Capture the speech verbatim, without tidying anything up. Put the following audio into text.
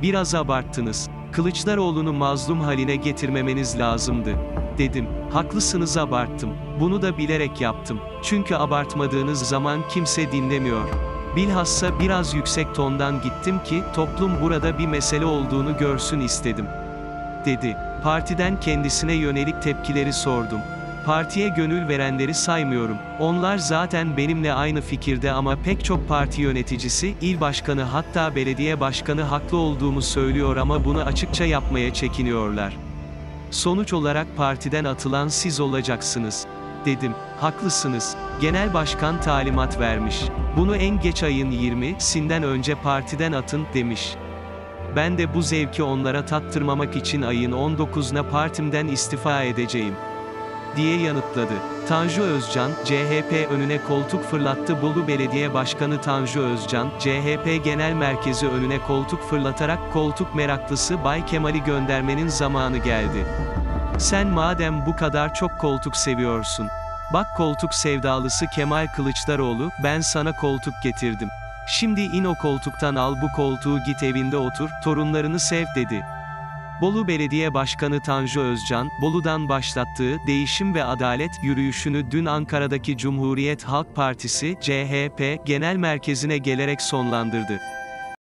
Biraz abarttınız. Kılıçdaroğlu'nu mazlum haline getirmemeniz lazımdı. Dedim. Haklısınız, abarttım. Bunu da bilerek yaptım. Çünkü abartmadığınız zaman kimse dinlemiyor. Bilhassa biraz yüksek tondan gittim ki, toplum burada bir mesele olduğunu görsün istedim. Dedi. Partiden kendisine yönelik tepkileri sordum. Partiye gönül verenleri saymıyorum. Onlar zaten benimle aynı fikirde ama pek çok parti yöneticisi, il başkanı hatta belediye başkanı haklı olduğumu söylüyor ama bunu açıkça yapmaya çekiniyorlar. Sonuç olarak partiden atılan siz olacaksınız. Dedim. Haklısınız. Genel başkan talimat vermiş. Bunu en geç ayın yirmisinden önce partiden atın, demiş. Ben de bu zevki onlara tattırmamak için ayın on dokuzuna partimden istifa edeceğim, diye yanıtladı. Tanju Özcan, C H P önüne koltuk fırlattı. Bolu Belediye Başkanı Tanju Özcan, C H P Genel Merkezi önüne koltuk fırlatarak koltuk meraklısı Bay Kemal'i göndermenin zamanı geldi. Sen madem bu kadar çok koltuk seviyorsun, bak koltuk sevdalısı Kemal Kılıçdaroğlu, ben sana koltuk getirdim. Şimdi in o koltuktan, al bu koltuğu, git evinde otur, torunlarını sev, dedi. Bolu Belediye Başkanı Tanju Özcan, Bolu'dan başlattığı Değişim ve Adalet yürüyüşünü dün Ankara'daki Cumhuriyet Halk Partisi, C H P, Genel Merkezi'ne gelerek sonlandırdı.